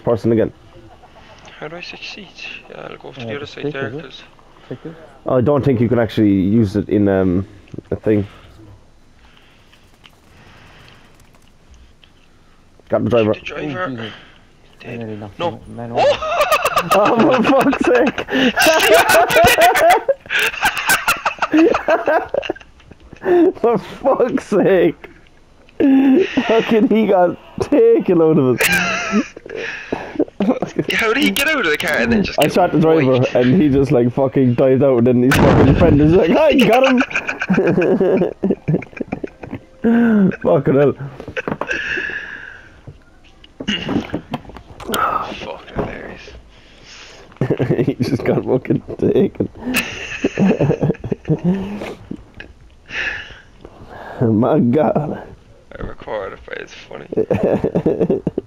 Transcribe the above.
person again. How do I switch seats? Yeah, I'll go to the other side there, because... I don't think you can actually use it in a thing. Got the driver. The driver. Dead. No. Oh, for fuck's sake! For fuck's sake! Fucking he got taken out of it. How did he get out of the car and then just I shot the driver wiped? and he just like fucking dived out and then his fucking friend is like, I got him! Fucking hell. Fuck, hilarious. He just got fucking taken. My god. I record it, but it's funny.